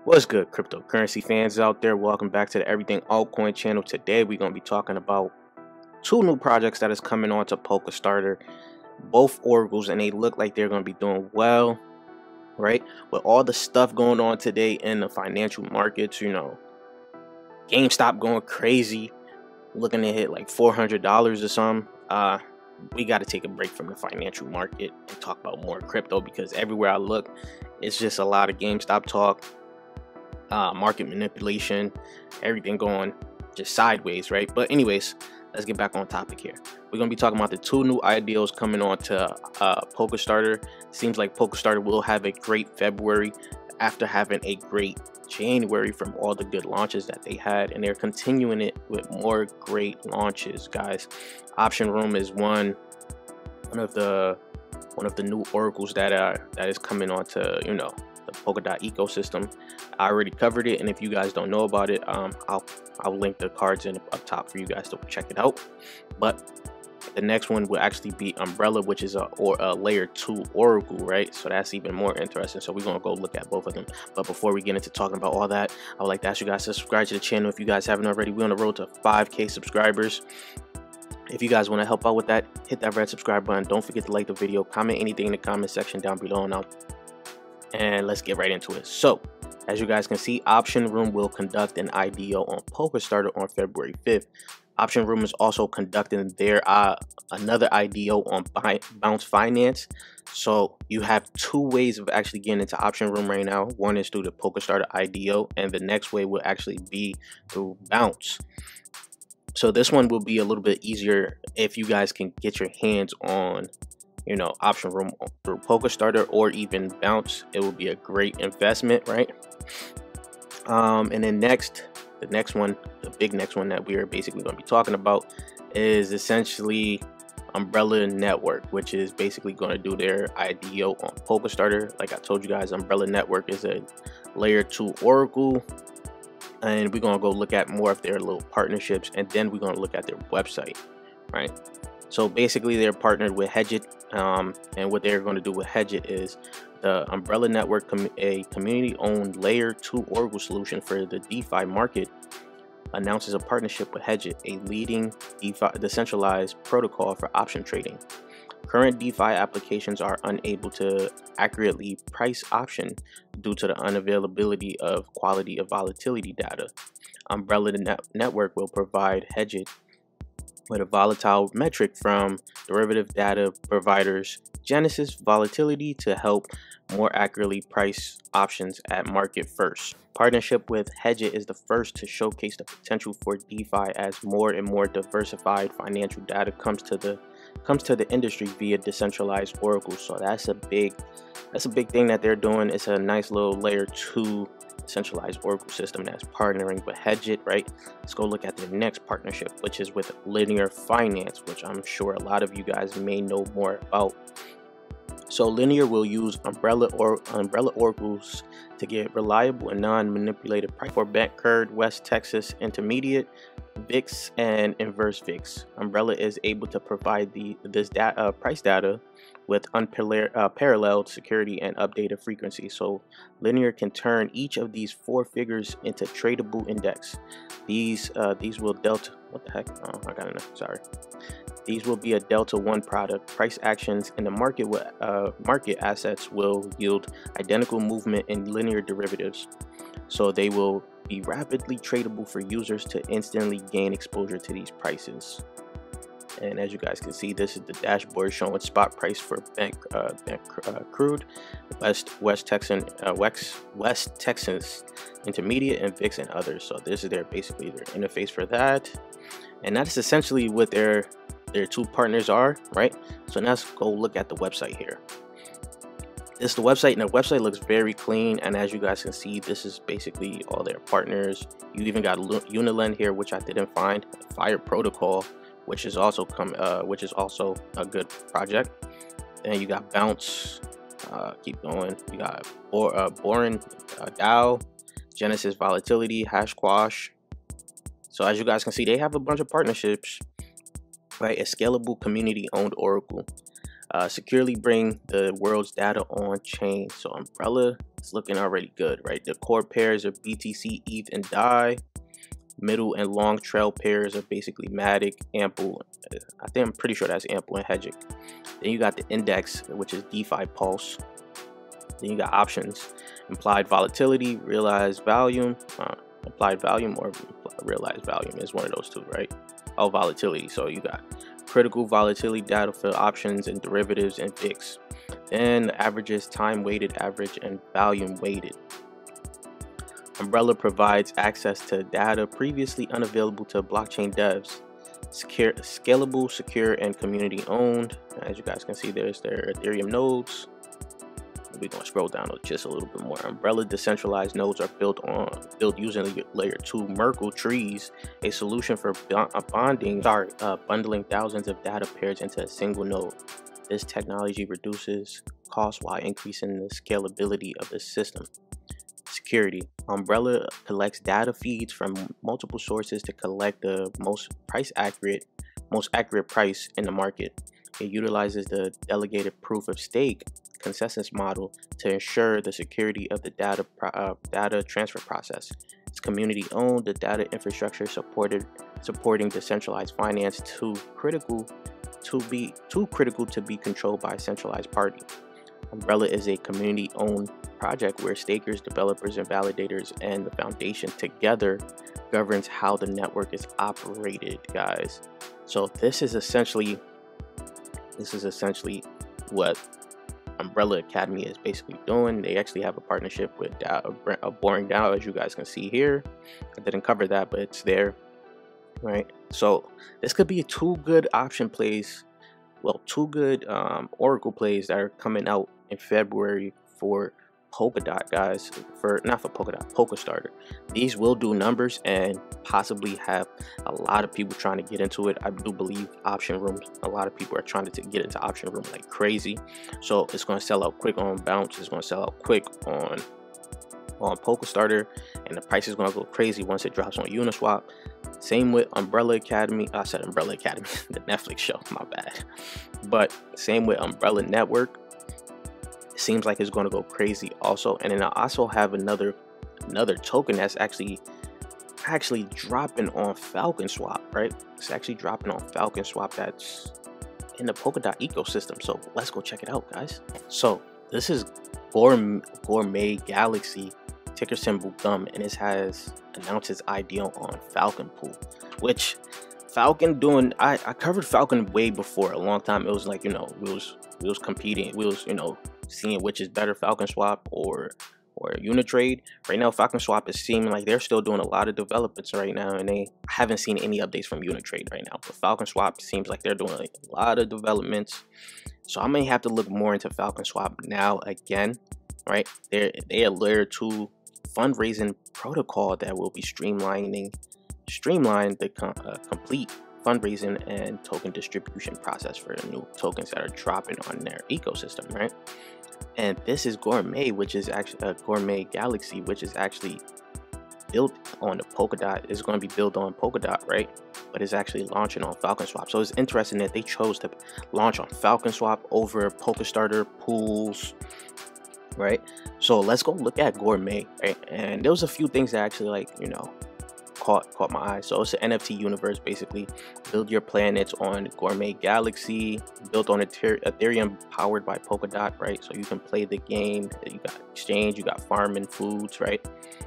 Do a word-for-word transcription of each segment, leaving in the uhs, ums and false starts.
What's good, cryptocurrency fans out there? Welcome back to the Everything Altcoin channel. Today we're going to be talking about two new projects that is coming on to Polkastarter, both oracles, and they look like they're going to be doing well, right? With all the stuff going on today in the financial markets, you know, GameStop going crazy, looking to hit like four hundred dollars or something. Uh, we got to take a break from the financial market and talk about more crypto, because everywhere I look, it's just a lot of GameStop talk. Uh, market manipulation, everything going just sideways, right? But anyways, let's get back on topic here. We're gonna be talking about the two new I D Os coming on to uh, Polkastarter. Seems like Polkastarter will have a great February after having a great January from all the good launches that they had, and they're continuing it with more great launches, guys. Option Room is one one of the one of the new oracles that are that is coming on to, you know, the Polkadot ecosystem. I already covered it, and if you guys don't know about it, um, I'll I'll link the cards in up top for you guys to check it out. But the next one will actually be Umbrella, which is a or a layer two oracle, right? So that's even more interesting. So we're gonna go look at both of them. But before we get into talking about all that, I would like to ask you guys to subscribe to the channel if you guys haven't already. We're on the road to five K subscribers. If you guys want to help out with that, hit that red subscribe button. Don't forget to like the video, comment anything in the comment section down below, and I'll and let's get right into it. So as you guys can see, Option Room will conduct an I D O on Polkastarter on February fifth. Option Room is also conducting their uh, another I D O on Bounce Finance. So you have two ways of actually getting into Option Room right now. One is through the Polkastarter I D O, and the next way will actually be through Bounce. So this one will be a little bit easier if you guys can get your hands on, you know, Option Room through Polkastarter or even Bounce. It will be a great investment, right? Um, and then next, the next one, the big next one that we are basically going to be talking about is essentially Umbrella Network, which is basically going to do their I D O on Polkastarter. Like I told you guys, Umbrella Network is a layer two oracle, and we're going to go look at more of their little partnerships, and then we're going to look at their website, right? So basically they're partnered with Hedgit, um, and what they're going to do with Hedgit is the Umbrella Network, com a community-owned layer two oracle solution for the DeFi market, announces a partnership with Hedgit, a leading DeFi decentralized protocol for option trading. Current DeFi applications are unable to accurately price option due to the unavailability of quality of volatility data. Umbrella Net Network will provide Hedgit with a volatile metric from derivative data providers Genesis Volatility to help more accurately price options at market first. Partnership with Hedgit is the first to showcase the potential for DeFi as more and more diversified financial data comes to the comes to the industry via decentralized oracles. So that's a big that's a big thing that they're doing. It's a nice little layer two centralized oracle system that's partnering with Hedgit, right? Let's go look at their next partnership, which is with Linear Finance, which I'm sure a lot of you guys may know more about. So Linear will use umbrella or umbrella oracles to get reliable and non-manipulated price for Bank Curd, West Texas Intermediate, V I X, and Inverse V I X. Umbrella is able to provide the this data, uh, price data with unparalleled uh, security and updated frequency. So Linear can turn each of these four figures into tradable index. These uh, these will delta. What the heck? Oh, I got enough. Sorry. These will be a Delta One product. Price actions in the market with uh, market assets will yield identical movement in linear derivatives. So they will be rapidly tradable for users to instantly gain exposure to these prices. And as you guys can see, this is the dashboard showing spot price for Bank uh, Bank uh, Crude, West West Texan uh, West West Texas Intermediate, and V I X, and others. So this is their basically their interface for that, and that's essentially what their their two partners are, right? So now let's go look at the website here. This is the website, and the website looks very clean. And as you guys can see, this is basically all their partners. You even got Unilend here, which I didn't find. Fire Protocol, which is also come, uh, which is also a good project. Then you got Bounce. Uh, keep going. You got Bor uh, Borin uh, DAO, Genesis Volatility, Hashquash. So as you guys can see, they have a bunch of partnerships. Right, a scalable community-owned oracle. Uh, securely bring the world's data on chain. So Umbrella it's looking already good, right? The core pairs are B T C, E T H, and D A I. Middle and long trail pairs are basically Matic, Ample. I think I'm pretty sure that's Ample and Hedgic. Then you got the index, which is DeFi Pulse. Then you got options, implied volatility, realized volume, uh, implied volume or realized volume is one of those two, right? Oh, volatility. So you got critical volatility data for options and derivatives and V I X. Then averages, time weighted average, and volume weighted. Umbrella provides access to data previously unavailable to blockchain devs. Secure, scalable, secure, and community owned. As you guys can see, there's their Ethereum nodes. We're gonna scroll down just a little bit more. Umbrella decentralized nodes are built on built using layer two Merkle trees, a solution for bonding, sorry, uh, bundling thousands of data pairs into a single node. This technology reduces costs while increasing the scalability of the system. Security. Umbrella collects data feeds from multiple sources to collect the most price accurate, most accurate price in the market. It utilizes the delegated proof of stake consensus model to ensure the security of the data uh, data transfer process. It's community owned. The data infrastructure supported supporting decentralized finance too critical to be too critical to be controlled by a centralized party. Umbrella is a community owned project where stakers, developers, and validators and the foundation together governs how the network is operated, guys. So this is essentially this is essentially what Umbrella Academy is basically doing. They actually have a partnership with uh, Boring DAO, as you guys can see here. I didn't cover that, but it's there, right? So this could be two good option plays, well, two good um, Oracle plays that are coming out in February for Polkadot, guys. For not for Polkadot, Polkastarter. These will do numbers and possibly have a lot of people trying to get into it. I do believe option rooms, a lot of people are trying to get into option room like crazy. So it's going to sell out quick on Bounce. It's going to sell out quick on on Polkastarter, and the price is going to go crazy once it drops on Uniswap. Same with Umbrella Academy. I said Umbrella Academy, the Netflix show, my bad. But same with Umbrella Network. Seems like it's going to go crazy also. And then I also have another another token that's actually actually dropping on Falcon Swap, right? It's actually dropping on Falcon Swap that's in the Polkadot ecosystem. So let's go check it out, guys. So this is Gourmet, Gourmet Galaxy, ticker symbol G U M, and it has announced its I D O on Falcon Pool, which Falcon doing, I, I covered Falcon way before, a long time. It was like, you know, we was we was competing, we was, you know, seeing which is better, Falcon Swap or or Unitrade. Right now, Falcon Swap is seeming like they're still doing a lot of developments right now, and they haven't seen any updates from Unitrade right now. But Falcon Swap seems like they're doing like a lot of developments. So I may have to look more into Falcon Swap now again, right? They're they are layer two fundraising protocol that will be streamlining streamline the com uh, complete fundraising and token distribution process for the new tokens that are dropping on their ecosystem, right? And this is Gourmet, which is actually a uh, Gourmet Galaxy, which is actually built on the Polkadot. It's going to be built on Polkadot, right? But it's actually launching on Falcon Swap. So it's interesting that they chose to launch on Falcon Swap over Polkastarter pools, right? So let's go look at Gourmet, right? And there was a few things that actually, like, you know, caught caught my eye. So it's an N F T universe, basically. Build your planets on Gourmet Galaxy, built on Ethereum, powered by Polkadot, right? So you can play the game. You got exchange, you got farming foods, right?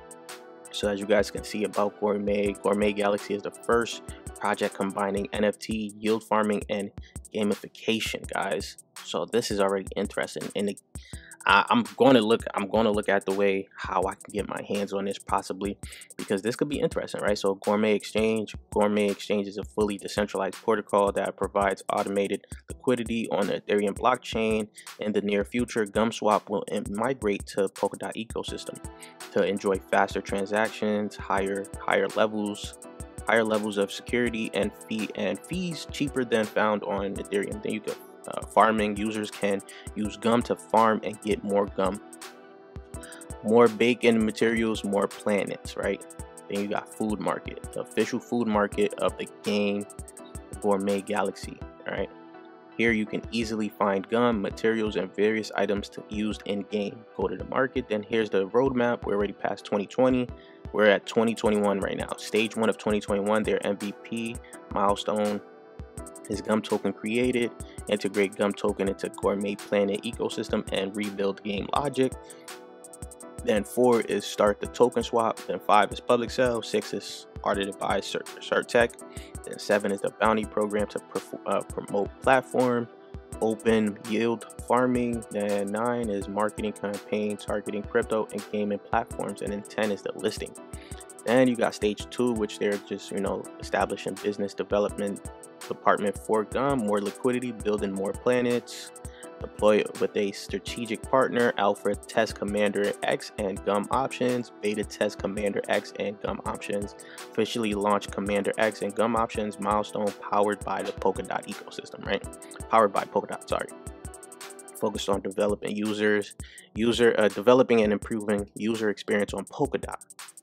So as you guys can see about Gourmet, Gourmet Galaxy is the first project combining N F T, yield farming, and gamification, guys. So this is already interesting. And the, I, I'm going to look. I'm going to look at the way how I can get my hands on this, possibly, because this could be interesting, right? So Gourmet Exchange, Gourmet Exchange is a fully decentralized protocol that provides automated liquidity on the Ethereum blockchain. In the near future, GumSwap will migrate to Polkadot ecosystem to enjoy faster transactions, higher higher levels, higher levels of security, and fee and fees cheaper than found on Ethereum. Then you go. Uh, farming users can use G U M to farm and get more G U M, more bacon materials, more planets, right? Then you got food market, the official food market of the game, Gourmet Galaxy, all right? Here you can easily find gum, materials, and various items to used in game. Go to the market. Then here's the roadmap. We're already past twenty twenty. We're at twenty twenty-one right now. Stage one of twenty twenty-one, their M V P milestone is Gum Token created. Integrate Gum Token into Gourmet Planet ecosystem and rebuild game logic. Then four is start the token swap. Then five is public sale. Six is audited by CertTech. Then seven is the bounty program to uh, promote platform. Open yield farming. Then nine is marketing campaign targeting crypto and gaming platforms. And then ten is the listing. Then you got stage two, which they're just, you know, establishing business development department for Gum, more liquidity, building more planets, deploy with a strategic partner, Alpha test Commander X and Gum options, beta test Commander X and Gum options, officially launch Commander X and Gum options, milestone powered by the Polkadot ecosystem, right? Powered by Polkadot, sorry. Focused on developing users, user uh, developing and improving user experience on Polkadot.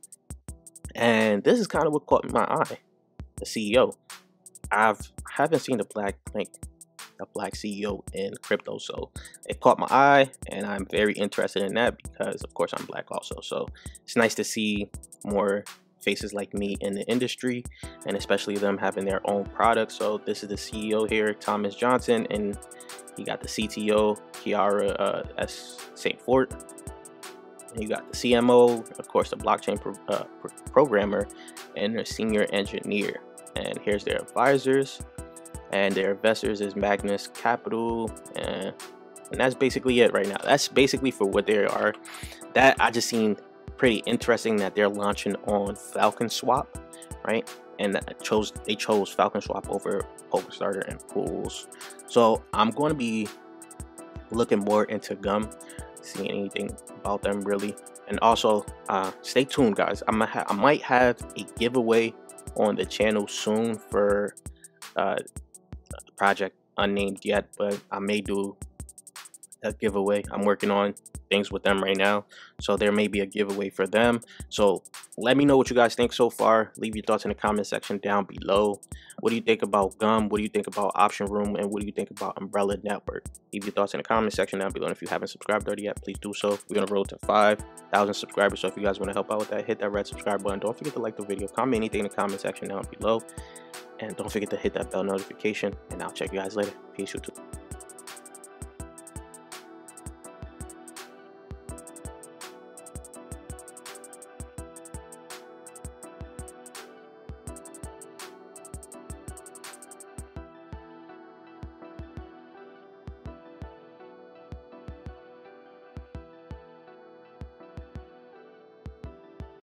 And this is kind of what caught my eye, the C E O. I've haven't seen a black like a black C E O in crypto, so it caught my eye, and I'm very interested in that because, of course, I'm black also. So it's nice to see more faces like me in the industry, and especially them having their own products. So this is the C E O here, Thomas Johnson, and you got the C T O, Kiara uh, S. Saint Fort. And you got the C M O, of course, the blockchain pro uh, pro programmer, and the senior engineer. And here's their advisors, and their investors is Magnus Capital, and, and that's basically it right now. That's basically for what they are. That I just seen pretty interesting that they're launching on Falcon Swap, right? And that chose they chose Falcon Swap over PolkaStarter and Pools. So I'm going to be looking more into Gum, seeing anything about them really. And also, uh, stay tuned, guys. I'm gonna I might have a giveaway on the channel soon for uh, the project unnamed yet, but I may do a giveaway. I'm working on things with them right now, so there may be a giveaway for them. So let me know what you guys think so far. Leave your thoughts in the comment section down below. What do you think about Gum? What do you think about Option Room? And what do you think about Umbrella Network? Leave your thoughts in the comment section down below. And if you haven't subscribed already yet, please do so. We're on the road to five thousand subscribers, so if you guys want to help out with that, hit that red subscribe button. Don't forget to like the video, comment anything in the comment section down below, and don't forget to hit that bell notification. And I'll check you guys later. Peace, YouTube.